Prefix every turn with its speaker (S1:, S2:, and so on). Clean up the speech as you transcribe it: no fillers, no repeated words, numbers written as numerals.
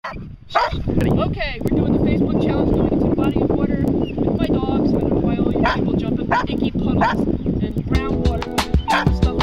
S1: Okay, we're doing the Facebook challenge, going into the body of water with my dogs. I don't know why all you people jump in icky puddles and groundwater with stuff